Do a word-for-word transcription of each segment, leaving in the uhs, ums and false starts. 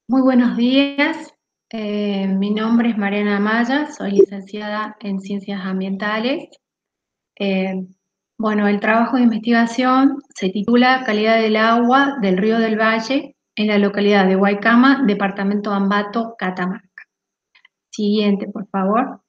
Muy buenos días, eh, mi nombre es Mariana Amaya, soy licenciada en Ciencias Ambientales. Eh, bueno, el trabajo de investigación se titula Calidad del agua del río del Valle en la localidad de Guaycama, departamento de Ambato, Catamarca. Siguiente, por favor.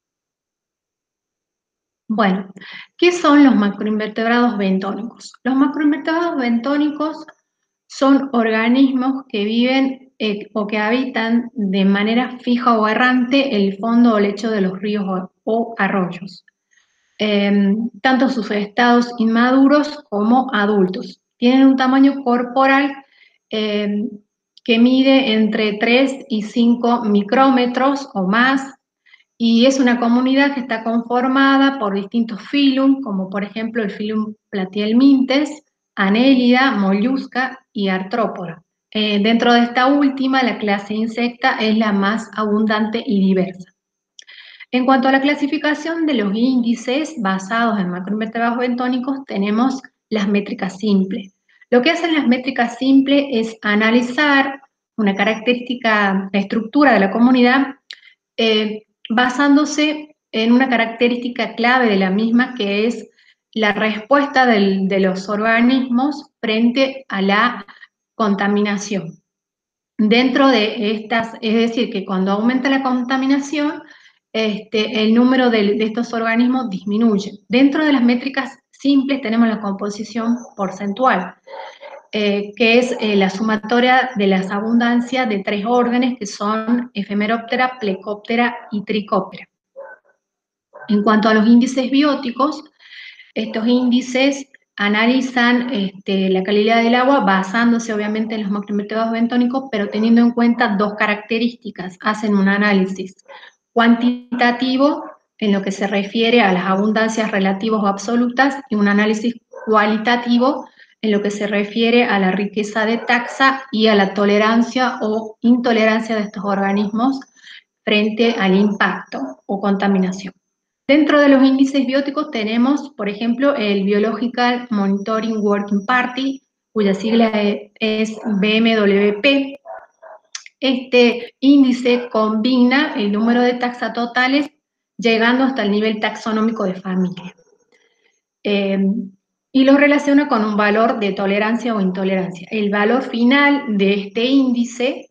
Bueno, ¿qué son los macroinvertebrados bentónicos? Los macroinvertebrados bentónicos son organismos que viven eh, o que habitan de manera fija o errante el fondo o lecho de los ríos o, o arroyos, eh, tanto sus estados inmaduros como adultos. Tienen un tamaño corporal eh, que mide entre tres y cinco micrómetros o más, y es una comunidad que está conformada por distintos filum, como por ejemplo el filum Platihelminthes, Annelida, Mollusca y Artrópoda. Eh, dentro de esta última, la clase insecta es la más abundante y diversa. En cuanto a la clasificación de los índices basados en macroinvertebrados bentónicos, tenemos las métricas simples. Lo que hacen las métricas simples es analizar una característica, la estructura de la comunidad, eh, basándose en una característica clave de la misma, que es la respuesta del, de los organismos frente a la contaminación. Dentro de estas, es decir, que cuando aumenta la contaminación, este, el número de, de estos organismos disminuye. Dentro de las métricas simples tenemos la composición porcentual, eh, que es eh, la sumatoria de las abundancias de tres órdenes, que son Ephemeroptera, Plecoptera y Tricoptera. En cuanto a los índices bióticos, estos índices analizan este, la calidad del agua basándose obviamente en los macroinvertebrados bentónicos, pero teniendo en cuenta dos características. Hacen un análisis cuantitativo en lo que se refiere a las abundancias relativas o absolutas, y un análisis cualitativo en lo que se refiere a la riqueza de taxa y a la tolerancia o intolerancia de estos organismos frente al impacto o contaminación. Dentro de los índices bióticos tenemos, por ejemplo, el Biological Monitoring Working Party, cuya sigla es B M W P. Este índice combina el número de taxas totales llegando hasta el nivel taxonómico de familia. Eh, y lo relaciona con un valor de tolerancia o intolerancia. El valor final de este índice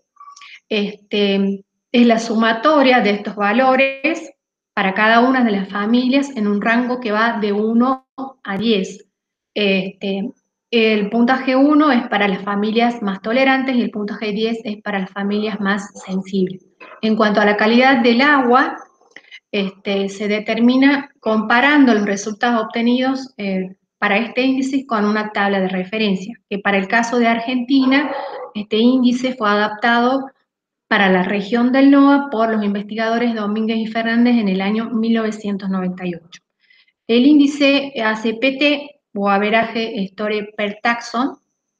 este, es la sumatoria de estos valores para cada una de las familias en un rango que va de uno a diez. Este, el puntaje uno es para las familias más tolerantes y el puntaje diez es para las familias más sensibles. En cuanto a la calidad del agua, este, se determina comparando los resultados obtenidos eh, para este índice con una tabla de referencia, que para el caso de Argentina, este índice fue adaptado para la región del NOA por los investigadores Domínguez y Fernández en el año mil novecientos noventa y ocho. El índice A C P T, o Average Store Per Taxon,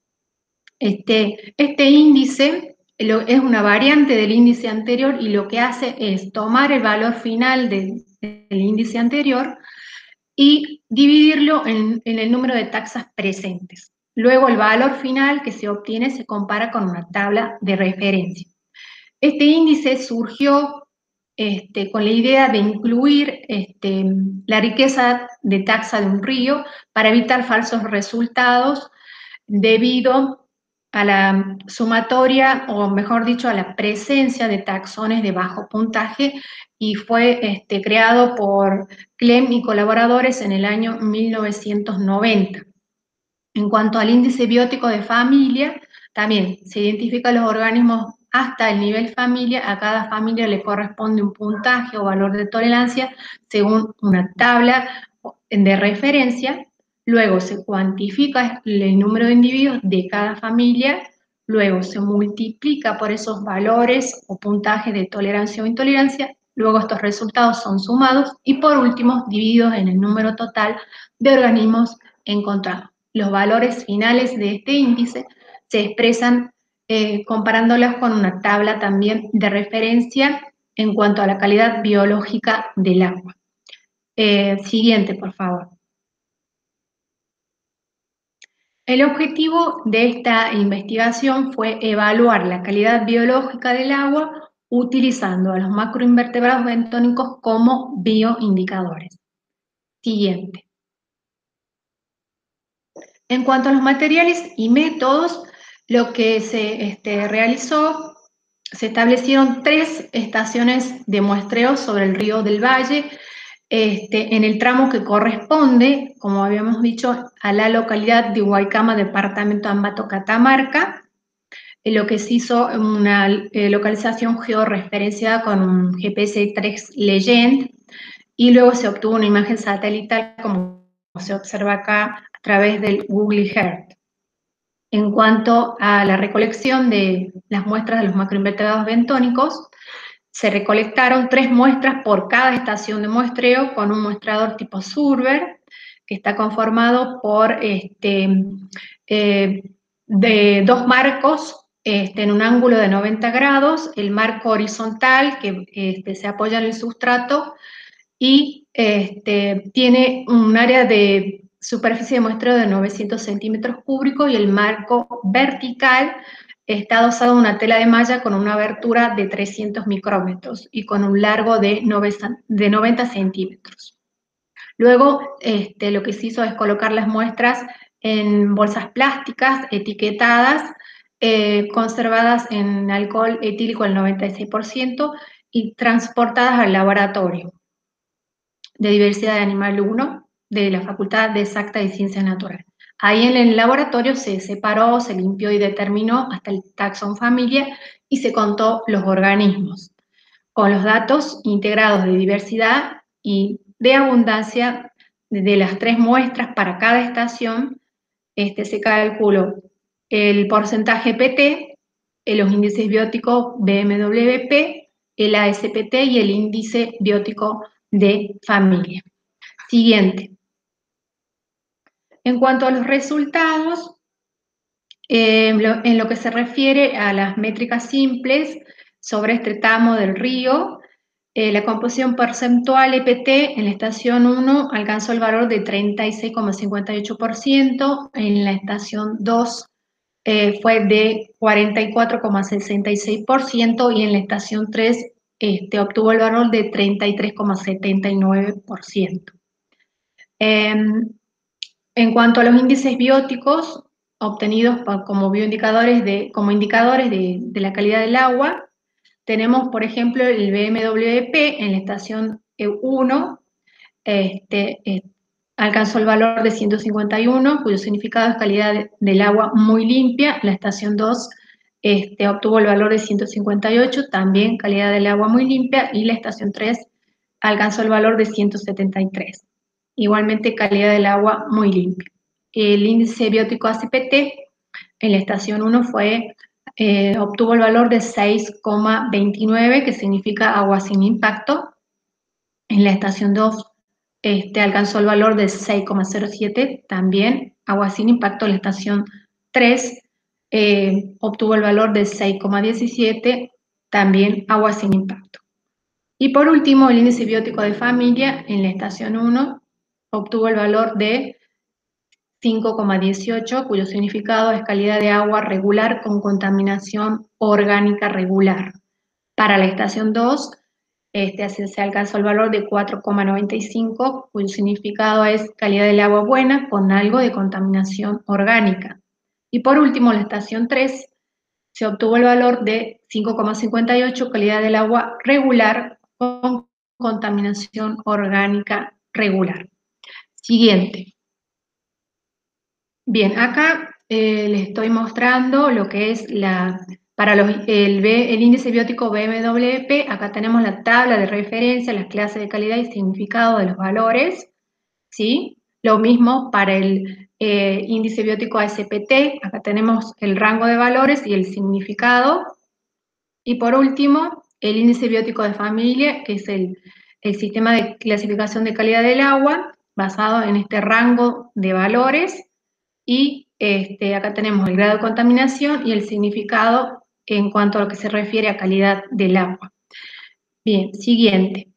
este, este índice lo, es una variante del índice anterior, y lo que hace es tomar el valor final de, del índice anterior y dividirlo en, en el número de taxas presentes. Luego el valor final que se obtiene se compara con una tabla de referencia. Este índice surgió este, con la idea de incluir este, la riqueza de taxa de un río para evitar falsos resultados debido a la sumatoria, o mejor dicho, a la presencia de taxones de bajo puntaje, y fue este, creado por Clem y colaboradores en el año mil novecientos noventa. En cuanto al índice biótico de familia, también se identifican los organismos hasta el nivel familia. A cada familia le corresponde un puntaje o valor de tolerancia según una tabla de referencia. Luego se cuantifica el número de individuos de cada familia, luego se multiplica por esos valores o puntajes de tolerancia o intolerancia, luego estos resultados son sumados y por último divididos en el número total de organismos encontrados. Los valores finales de este índice se expresan eh, comparándolas con una tabla también de referencia en cuanto a la calidad biológica del agua. Eh, siguiente, por favor. El objetivo de esta investigación fue evaluar la calidad biológica del agua utilizando a los macroinvertebrados bentónicos como bioindicadores. Siguiente. En cuanto a los materiales y métodos, lo que se este, realizó, se establecieron tres estaciones de muestreo sobre el río del Valle, este, en el tramo que corresponde, como habíamos dicho, a la localidad de Huaycama, departamento Ambato, Catamarca. Lo que se hizo una eh, localización georreferenciada con un G P S tres Legend, y luego se obtuvo una imagen satelital, como se observa acá, a través del Google Earth. En cuanto a la recolección de las muestras de los macroinvertebrados bentónicos, se recolectaron tres muestras por cada estación de muestreo con un muestrador tipo Surver, que está conformado por este, eh, de dos marcos este, en un ángulo de noventa grados, el marco horizontal que este, se apoya en el sustrato y este, tiene un área de superficie de muestreo de novecientos centímetros cúbicos, y el marco vertical está adosado a una tela de malla con una abertura de trescientos micrómetros y con un largo de noventa centímetros. Luego, este, lo que se hizo es colocar las muestras en bolsas plásticas etiquetadas, eh, conservadas en alcohol etílico al noventa y seis por ciento y transportadas al laboratorio de Diversidad de Animal uno de la Facultad de Exacta y Ciencias Naturales. Ahí en el laboratorio se separó, se limpió y determinó hasta el taxón familia y se contó los organismos, con los datos integrados de diversidad y de abundancia de las tres muestras para cada estación. Este, se calculó el porcentaje P T, los índices bióticos B M W P, el A S P T y el índice biótico de familia. Siguiente. En cuanto a los resultados, eh, lo, en lo que se refiere a las métricas simples sobre este tramo del río, eh, la composición porcentual E P T en la estación uno alcanzó el valor de treinta y seis coma cincuenta y ocho por ciento, en la estación dos eh, fue de cuarenta y cuatro coma sesenta y seis por ciento y en la estación tres este, obtuvo el valor de treinta y tres coma setenta y nueve por ciento. Eh, en cuanto a los índices bióticos obtenidos como bioindicadores de, como indicadores de, de la calidad del agua, tenemos, por ejemplo, el B M W P en la estación uno, este, eh, alcanzó el valor de ciento cincuenta y uno, cuyo significado es calidad de, del agua muy limpia. La estación dos este, obtuvo el valor de ciento cincuenta y ocho, también calidad del agua muy limpia, y la estación tres alcanzó el valor de ciento setenta y tres. Igualmente calidad del agua muy limpia. El índice biótico A C P T en la estación uno fue, eh, obtuvo el valor de seis coma veintinueve, que significa agua sin impacto. En la estación dos este, alcanzó el valor de seis coma cero siete, también agua sin impacto. En la estación tres eh, obtuvo el valor de seis coma diecisiete, también agua sin impacto. Y por último, el índice biótico de familia en la estación uno obtuvo el valor de cinco coma dieciocho, cuyo significado es calidad de agua regular con contaminación orgánica regular. Para la estación dos, este, se alcanzó el valor de cuatro coma noventa y cinco, cuyo significado es calidad del agua buena con algo de contaminación orgánica. Y por último, la estación tres, se obtuvo el valor de cinco coma cincuenta y ocho, calidad del agua regular con contaminación orgánica regular. Siguiente. Bien, acá eh, les estoy mostrando lo que es la, para los, el, B, el índice biótico B M W P. Acá tenemos la tabla de referencia, las clases de calidad y significado de los valores, ¿sí? Lo mismo para el eh, índice biótico A S P T, acá tenemos el rango de valores y el significado. Y por último, el índice biótico de familia, que es el, el sistema de clasificación de calidad del agua, basado en este rango de valores. Y este, acá tenemos el grado de contaminación y el significado en cuanto a lo que se refiere a calidad del agua. Bien, siguiente.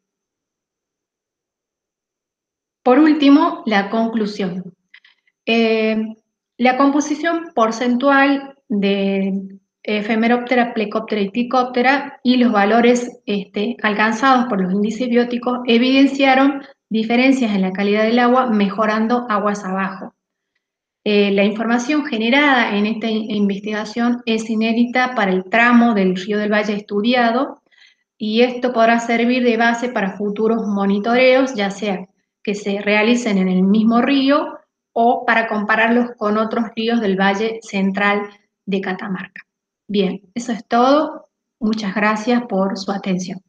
Por último, la conclusión. Eh, La composición porcentual de Ephemeroptera, Plecoptera y Ticoptera y los valores este, alcanzados por los índices bióticos evidenciaron diferencias en la calidad del agua, mejorando aguas abajo. Eh, la información generada en esta investigación es inédita para el tramo del río del Valle estudiado, y esto podrá servir de base para futuros monitoreos, ya sea que se realicen en el mismo río o para compararlos con otros ríos del Valle Central de Catamarca. Bien, eso es todo. Muchas gracias por su atención.